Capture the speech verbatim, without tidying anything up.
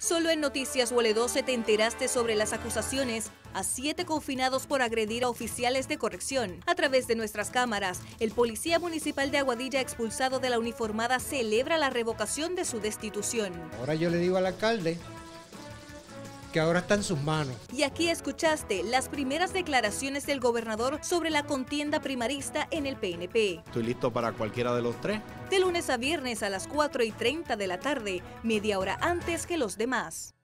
Solo en Noticias U L doce te enteraste sobre las acusaciones a siete confinados por agredir a oficiales de corrección. A través de nuestras cámaras, el policía municipal de Aguadilla expulsado de la uniformada celebra la revocación de su destitución. Ahora yo le digo al alcalde que ahora está en sus manos. Y aquí escuchaste las primeras declaraciones del gobernador sobre la contienda primarista en el P N P. Estoy listo para cualquiera de los tres. De lunes a viernes a las cuatro y treinta de la tarde, media hora antes que los demás.